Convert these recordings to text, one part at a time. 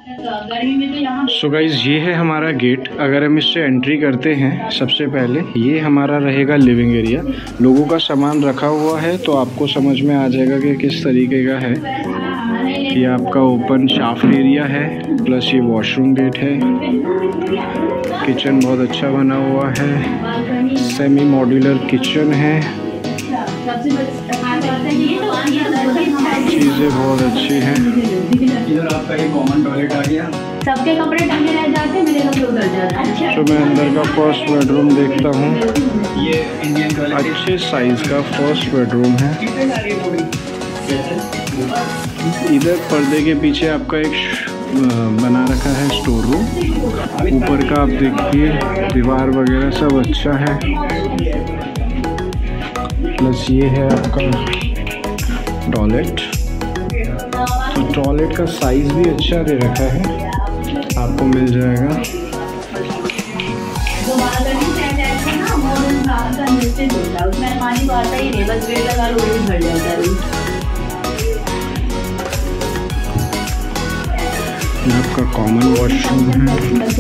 So guys ये है हमारा गेट। अगर हम इससे एंट्री करते हैं सबसे पहले ये हमारा रहेगा लिविंग एरिया। लोगों का सामान रखा हुआ है तो आपको समझ में आ जाएगा कि किस तरीके का है। ये आपका ओपन शाफ्ट एरिया है, प्लस ये वॉशरूम गेट है। किचन बहुत अच्छा बना हुआ है, सेमी मॉड्यूलर किचन है, चीज़ें बहुत अच्छी हैं। इधर आपका ये कॉमन टॉयलेट आ गया, सबके कपड़े टंगे रह जाते हैं, मेरे कपड़े उधर जाते हैं। अच्छा तो मैं अंदर का फर्स्ट बेडरूम देखता हूँ। ये इंडियन टॉयलेट अच्छे साइज़ का फर्स्ट बेडरूम है। इधर पर्दे के पीछे आपका एक बना रखा है स्टोर रूम। ऊपर का आप देखिए दीवार वगैरह सब अच्छा है। प्लस ये है आपका टॉयलेट। तो टॉयलेट का साइज़ भी अच्छा दे रखा है, आपको मिल जाएगा। उसमें पानी आता ही नहीं, बस वेट लगा लो वही भर जाता है। आपका कॉमन वॉशरूम है,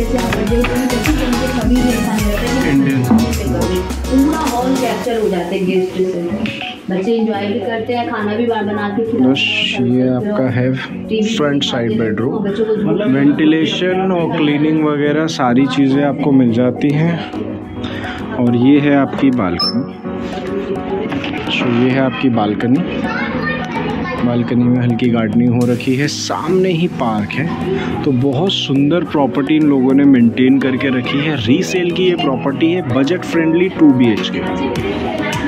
इंडियन पूरा हॉल कैप्चर हो जाते हैं गेस्ट से। बच्चे एंजॉय भी करते हैं, खाना भी बना के प्लस ये आपका है फ्रंट साइड बेडरूम। वेंटिलेशन और क्लीनिंग वगैरह सारी चीज़ें आपको मिल जाती हैं। और ये है आपकी बालकनी। सो ये है आपकी बालकनी। बालकनी में हल्की गार्डनिंग हो रखी है, सामने ही पार्क है। तो बहुत सुंदर प्रॉपर्टी इन लोगों ने मेंटेन करके रखी है। रीसेल की ये प्रॉपर्टी है, बजट फ्रेंडली 2 BHK।